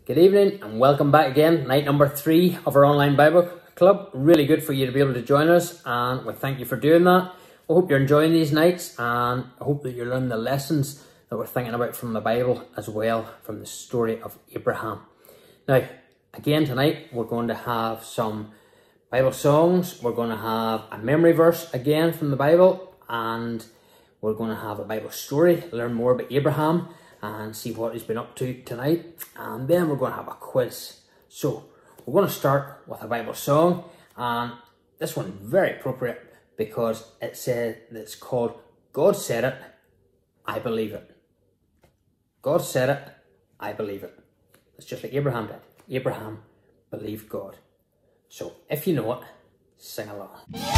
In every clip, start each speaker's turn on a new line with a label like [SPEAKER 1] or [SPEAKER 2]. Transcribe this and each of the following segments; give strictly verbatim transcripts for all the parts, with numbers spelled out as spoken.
[SPEAKER 1] Good evening and welcome back again. Night number three of our online Bible club. Really good for you to be able to join us, and we thank you for doing that. I hope you're enjoying these nights, and I hope that you're learning the lessons that we're thinking about from the Bible as well, from the story of Abraham. Now, again tonight we're going to have some Bible songs. We're going to have a memory verse again from the Bible, and we're going to have a Bible story, learn more about Abraham and see what he's been up to tonight. And then we're going to have a quiz. So we're going to start with a Bible song, and this one very appropriate because it said it's called God Said It, I Believe It. God said it, I believe it. It's just like Abraham did. Abraham believed God. So if you know it, sing along.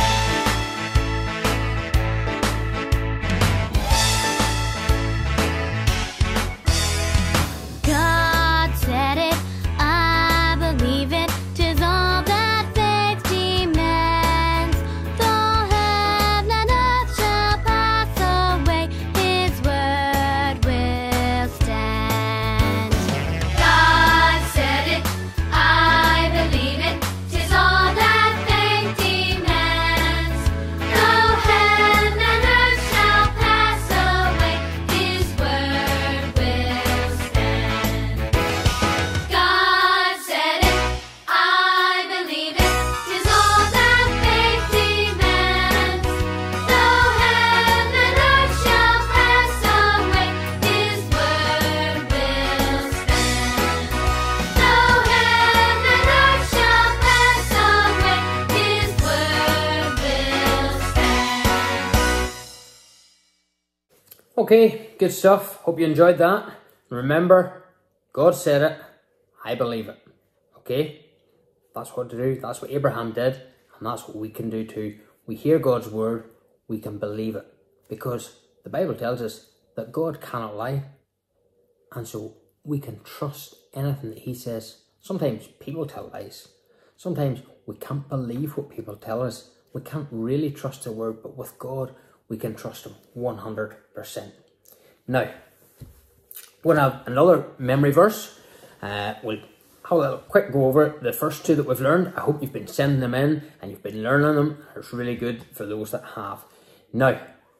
[SPEAKER 1] Okay, good stuff. Hope you enjoyed that. Remember, God said it, I believe it. Okay? That's what to do. That's what Abraham did, and that's what we can do too. We hear God's word, we can believe it. Because the Bible tells us that God cannot lie. And so we can trust anything that he says. Sometimes people tell lies. Sometimes we can't believe what people tell us. We can't really trust their word, but with God, we can trust him one hundred percent. Now, we're going to have another memory verse. Uh, we'll have a little quick go over the first two that we've learned. I hope you've been sending them in and you've been learning them. It's really good for those that have. Now,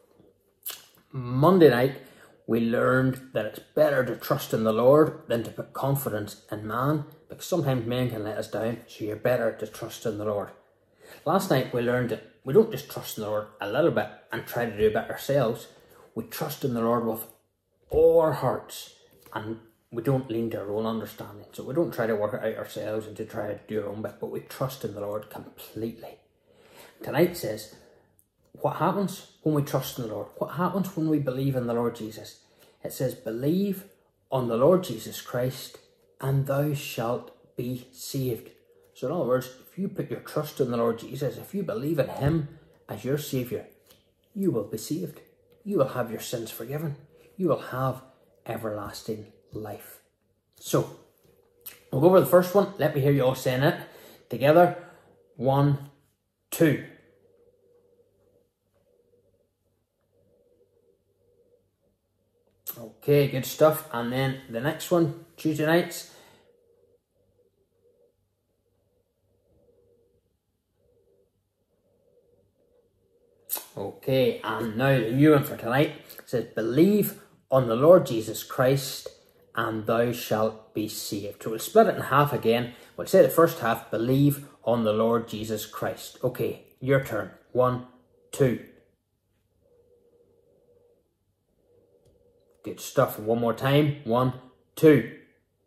[SPEAKER 1] Monday night, we learned that it's better to trust in the Lord than to put confidence in man, because sometimes men can let us down, so you're better to trust in the Lord. Last night, we learned that we don't just trust in the Lord a little bit and try to do a bit ourselves. We trust in the Lord with all our hearts, and we don't lean to our own understanding. So we don't try to work it out ourselves and to try to do our own bit, but we trust in the Lord completely. Tonight says, what happens when we trust in the Lord? What happens when we believe in the Lord Jesus? It says, believe on the Lord Jesus Christ and thou shalt be saved. So in other words, if you put your trust in the Lord Jesus, if you believe in him as your saviour, you will be saved. You will have your sins forgiven. You will have everlasting life. So, we'll go over the first one. Let me hear you all saying it together. One, two. Okay, good stuff. And then the next one, Tuesday nights. Okay, and now the new one for tonight says, believe on the Lord Jesus Christ and thou shalt be saved. So we'll split it in half again. We'll say the first half, believe on the Lord Jesus Christ. Okay, your turn. One, two. Good stuff. One more time. One, two.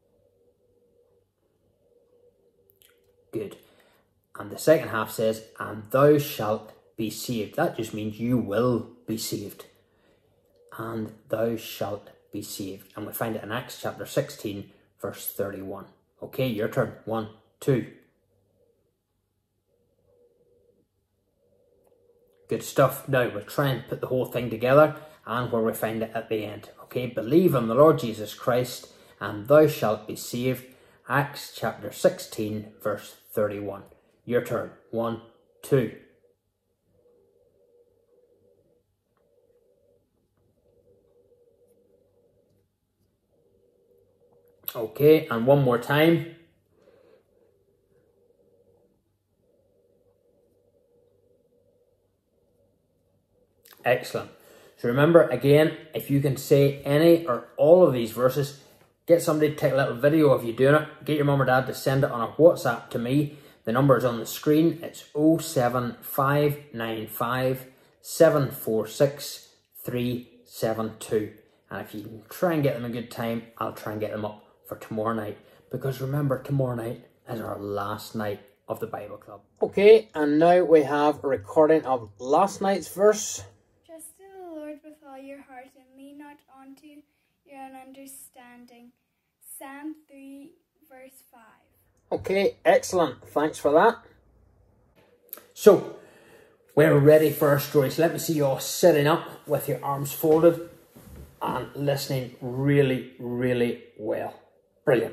[SPEAKER 1] Good. And the second half says, and thou shalt be saved. That just means you will be saved. And thou shalt be saved. And we find it in Acts chapter sixteen, verse thirty-one. Okay, your turn. One, two. Good stuff. Now we'll try and put the whole thing together and where we find it at the end. Okay, believe on the Lord Jesus Christ and thou shalt be saved. Acts chapter sixteen, verse thirty-one. Your turn. One, two. Okay, and one more time. Excellent. So remember, again, if you can say any or all of these verses, get somebody to take a little video of you doing it. Get your mum or dad to send it on a WhatsApp to me. The number is on the screen. It's oh seven five nine five, seven four six, three seven two. And if you can try and get them a good time, I'll try and get them up for tomorrow night. Because remember, tomorrow night is our last night of the Bible Club. Okay, and now we have a recording of last night's verse.
[SPEAKER 2] Trust in the Lord with all your heart and lean not onto your own understanding. Psalm three, verse five.
[SPEAKER 1] Okay, excellent. Thanks for that. So, we're ready for our story. So let me see you all sitting up with your arms folded and listening really, really well. Brilliant.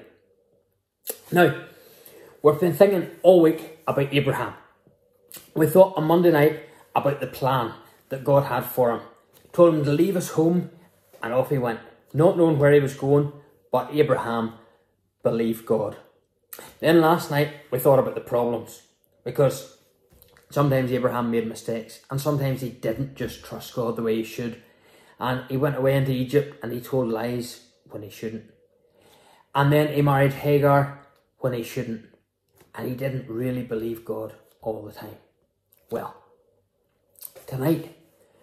[SPEAKER 1] Now, we've been thinking all week about Abraham. We thought on Monday night about the plan that God had for him. He told him to leave his home and off he went, not knowing where he was going, but Abraham believed God. Then last night we thought about the problems, because sometimes Abraham made mistakes and sometimes he didn't just trust God the way he should. And he went away into Egypt and he told lies when he shouldn't. And then he married Hagar when he shouldn't. And he didn't really believe God all the time. Well, tonight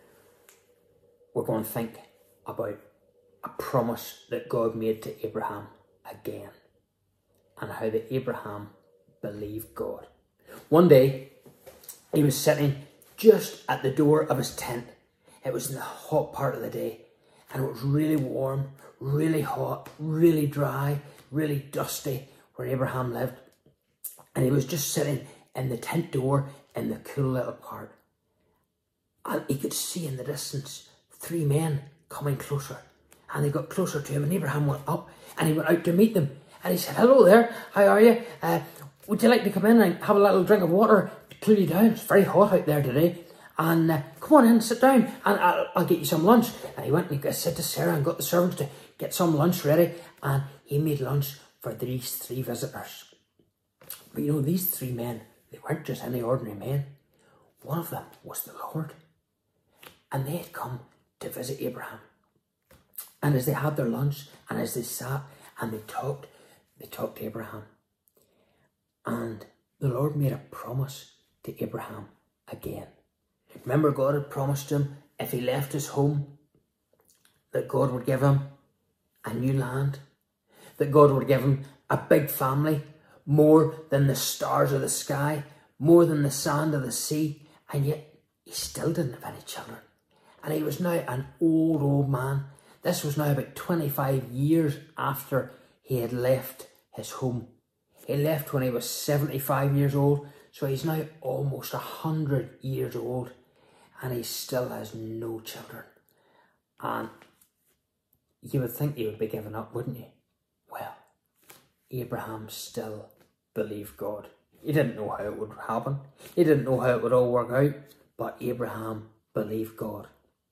[SPEAKER 1] we're going to think about a promise that God made to Abraham again, and how that Abraham believed God. One day, he was sitting just at the door of his tent. It was in the hot part of the day, and it was really warm, really hot, really dry, really dusty where Abraham lived. And he was just sitting in the tent door in the cool little part. And he could see in the distance three men coming closer. And they got closer to him, and Abraham went up and he went out to meet them. And he said, "Hello there, how are you? Uh, would you like to come in and have a little drink of water to cool you down? It's very hot out there today. And uh, come on in, sit down, and I'll, I'll get you some lunch." And he went and he said to Sarah and got the servants to get some lunch ready. And he made lunch for these three visitors. But you know, these three men, they weren't just any ordinary men. One of them was the Lord. And they had come to visit Abraham. And as they had their lunch, and as they sat and they talked, they talked to Abraham. And the Lord made a promise to Abraham again. Remember, God had promised him if he left his home, that God would give him a new land, that God would give him a big family, more than the stars of the sky, more than the sand of the sea. And yet he still didn't have any children. And he was now an old, old man. This was now about twenty-five years after he had left his home. He left when he was seventy-five years old, so he's now almost one hundred years old, and he still has no children. And you would think he would be giving up, wouldn't you? Well, Abraham still believed God. He didn't know how it would happen. He didn't know how it would all work out, but Abraham believed God.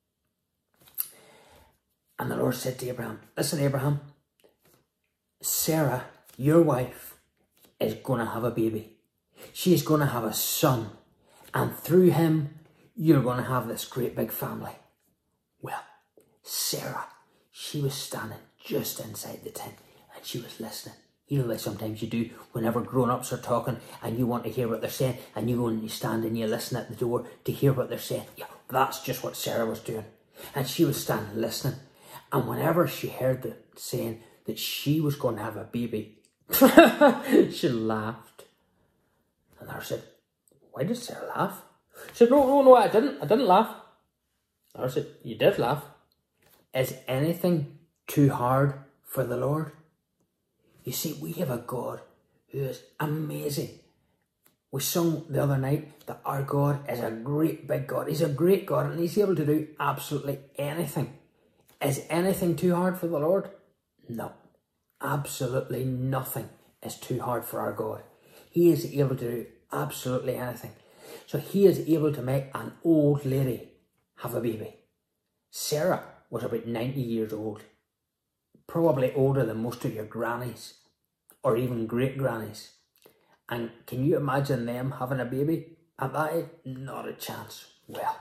[SPEAKER 1] And the Lord said to Abraham, "Listen, Abraham, Sarah, your wife, is going to have a baby. She's going to have a son. And through him, you're going to have this great big family." Well, Sarah, she was standing just inside the tent and she was listening. You know, like sometimes you do whenever grown-ups are talking and you want to hear what they're saying, and you go and you stand and you listen at the door to hear what they're saying. Yeah, that's just what Sarah was doing. And she was standing listening. And whenever she heard the saying that she was going to have a baby, she laughed. And the Lord said, "Why did Sarah laugh?" She said, "No, no, no, I didn't. I didn't laugh." The Lord said, "You did laugh. Is anything too hard for the Lord?" You see, we have a God who is amazing. We sung the other night that our God is a great big God. He's a great God and he's able to do absolutely anything. Is anything too hard for the Lord? No. Absolutely nothing is too hard for our God. He is able to do absolutely anything. So he is able to make an old lady have a baby. Sarah was about ninety years old. probably older than most of your grannies or even great grannies. And can you imagine them having a baby at that age? Not a chance. Well,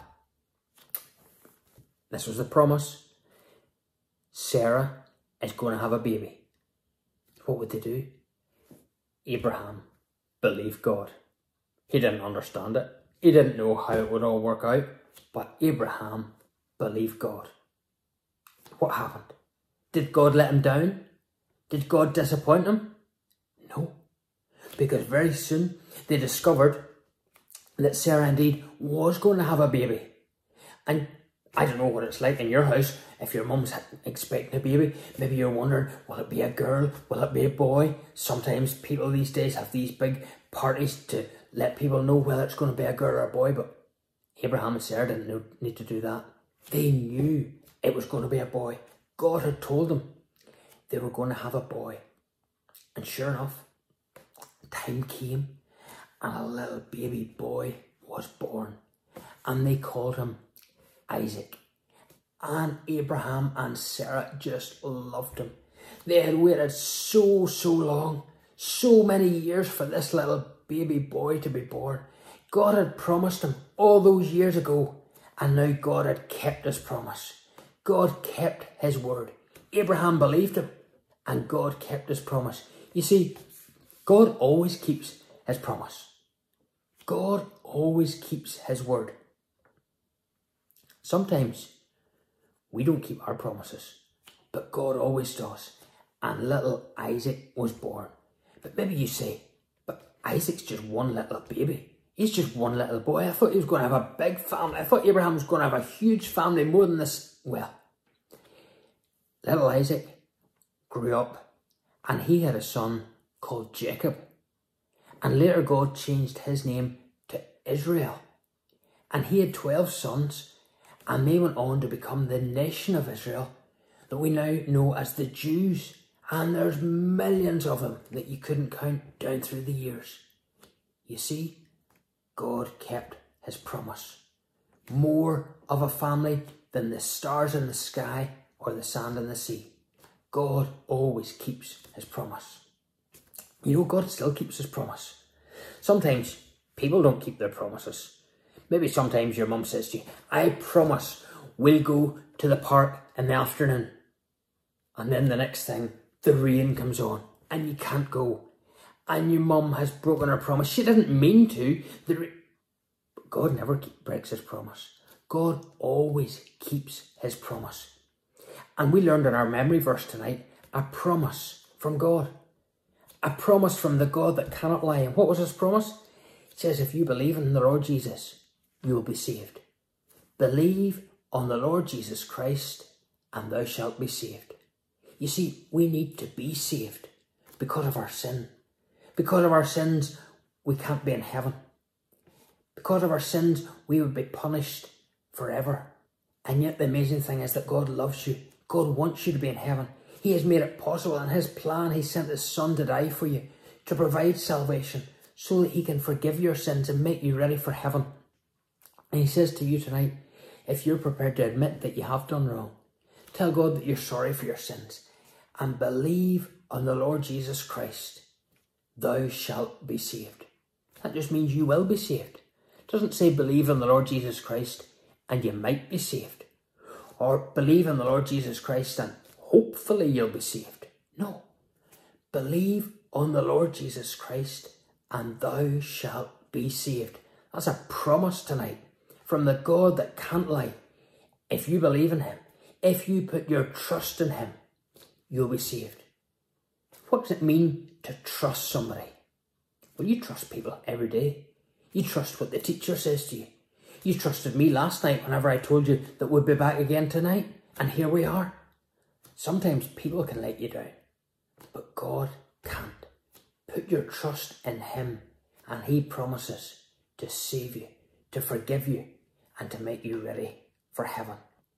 [SPEAKER 1] this was the promise. Sarah is going to have a baby. What would they do? Abraham believed God. He didn't understand it. He didn't know how it would all work out. But Abraham believed God. What happened? Did God let him down? Did God disappoint him? No. Because very soon they discovered that Sarah indeed was going to have a baby. And I don't know what it's like in your house. If your mum's expecting a baby, maybe you're wondering, will it be a girl? Will it be a boy? Sometimes people these days have these big parties to let people know whether it's going to be a girl or a boy. But Abraham and Sarah didn't need to do that. They knew it was going to be a boy. God had told them they were going to have a boy. And sure enough, time came and a little baby boy was born. And they called him Isaac. And Abraham and Sarah just loved him. They had waited so, so long, so many years for this little baby boy to be born. God had promised him all those years ago, and now God had kept his promise. God kept his word. Abraham believed him, and God kept his promise. You see, God always keeps his promise. God always keeps his word. Sometimes we don't keep our promises, but God always does. And little Isaac was born. But maybe you say, but Isaac's just one little baby. He's just one little boy. I thought he was going to have a big family. I thought Abraham was going to have a huge family, more than this. Well, little Isaac grew up and he had a son called Jacob. And later God changed his name to Israel. And he had twelve sons, and they went on to become the nation of Israel that we now know as the Jews. And there's millions of them that you couldn't count down through the years. You see, God kept his promise. More of a family than the stars in the sky or the sand in the sea. God always keeps his promise. You know, God still keeps his promise. Sometimes people don't keep their promises. Maybe sometimes your mum says to you, I promise we'll go to the park in the afternoon. And then the next thing, the rain comes on and you can't go. And your mum has broken her promise. She didn't mean to. The but God never keep, breaks his promise. God always keeps his promise. And we learned in our memory verse tonight, a promise from God. A promise from the God that cannot lie. And what was his promise? It says, if you believe in the Lord Jesus, you will be saved. Believe on the Lord Jesus Christ and thou shalt be saved. You see, we need to be saved because of our sin. Because of our sins, we can't be in heaven. Because of our sins, we would be punished forever. And yet the amazing thing is that God loves you. God wants you to be in heaven. He has made it possible. In his plan, he sent his son to die for you, to provide salvation, so that he can forgive your sins and make you ready for heaven. And he says to you tonight, if you're prepared to admit that you have done wrong, tell God that you're sorry for your sins, and believe on the Lord Jesus Christ, thou shalt be saved. That just means you will be saved. It doesn't say believe on the Lord Jesus Christ and you might be saved. Or believe in the Lord Jesus Christ and hopefully you'll be saved. No. Believe on the Lord Jesus Christ and thou shalt be saved. That's a promise tonight from the God that can't lie. If you believe in him, if you put your trust in him, you'll be saved. What does it mean to trust somebody? Well, you trust people every day. You trust what the teacher says to you. You trusted me last night whenever I told you that we'd be back again tonight. And here we are. Sometimes people can let you down, but God can't. Put your trust in him and he promises to save you, to forgive you, and to make you ready for heaven.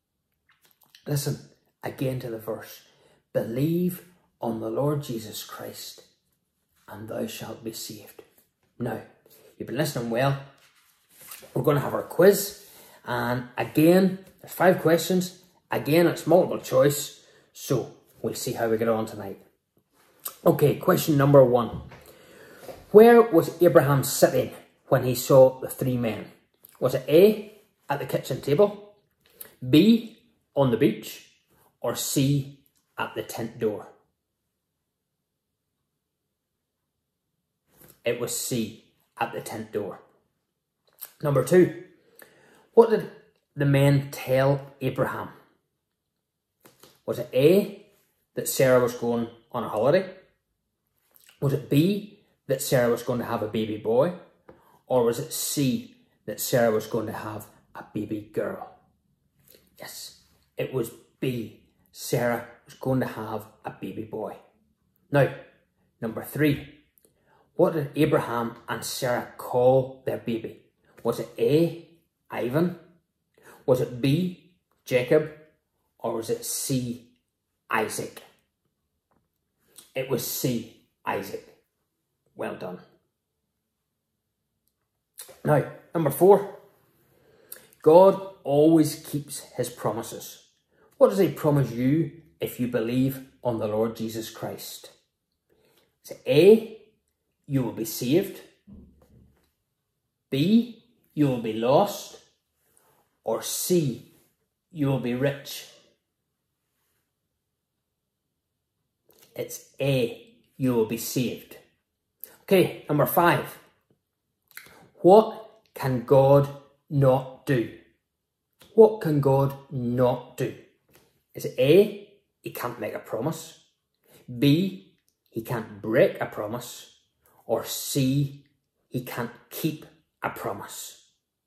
[SPEAKER 1] Listen again to the verse. Believe on the Lord Jesus Christ and thou shalt be saved. Now, you've been listening well. We're going to have our quiz. And again, there's five questions. Again, it's multiple choice. So, We'll see how we get on tonight. Okay, question number one. Where was Abraham sitting when he saw the three men? Was it A, at the kitchen table, B, on the beach, or C, at the tent door? It was C, at the tent door. Number two. What did the men tell Abraham? Was it A, that Sarah was going on a holiday? Was it B, that Sarah was going to have a baby boy? Or was it C, that Sarah was going to have a baby girl? Yes, it was B. Sarah was going to have a baby boy. Now, number three. What did Abraham and Sarah call their baby? Was it A, Ivan? Was it B, Jacob? Or was it C, Isaac? It was C, Isaac. Well done. Now, number four. God always keeps his promises. What does he promise you if you believe on the Lord Jesus Christ? Is it A, you will be saved? B, you will be lost? Or C, you will be rich? It's A, you will be saved. Okay, number five. What can God not do? What can God not do? Is it A, he can't make a promise? B, he can't break a promise? Or C, he can't keep a promise?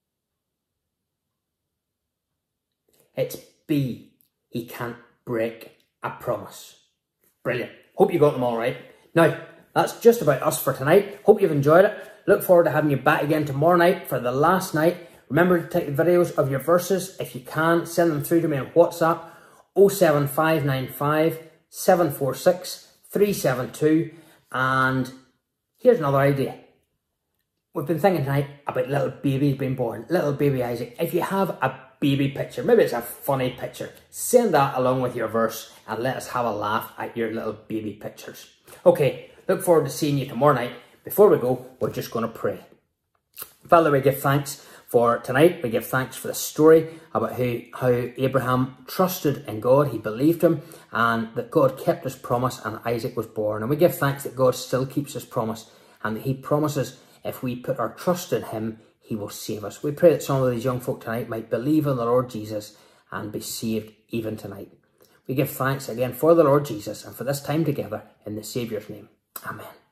[SPEAKER 1] It's B, he can't break a promise. Brilliant. Hope you got them all right. Now, that's just about us for tonight. Hope you've enjoyed it. Look forward to having you back again tomorrow night for the last night. Remember to take the videos of your verses. If you can, send them through to me on WhatsApp oh seven five nine five, seven four six, three seven two. And here's another idea. We've been thinking tonight about little babies being born, little baby Isaac. If you have a baby picture, maybe it's a funny picture, send that along with your verse and let us have a laugh at your little baby pictures. Okay, look forward to seeing you tomorrow night. Before we go, we're just going to pray. Father, we give thanks for tonight. We give thanks for the story about how, how Abraham trusted in God. He believed him and that God kept his promise and Isaac was born. And we give thanks that God still keeps his promise and that he promises if we put our trust in him, he will save us. We pray that some of these young folk tonight might believe in the Lord Jesus and be saved even tonight. We give thanks again for the Lord Jesus and for this time together in the Saviour's name. Amen.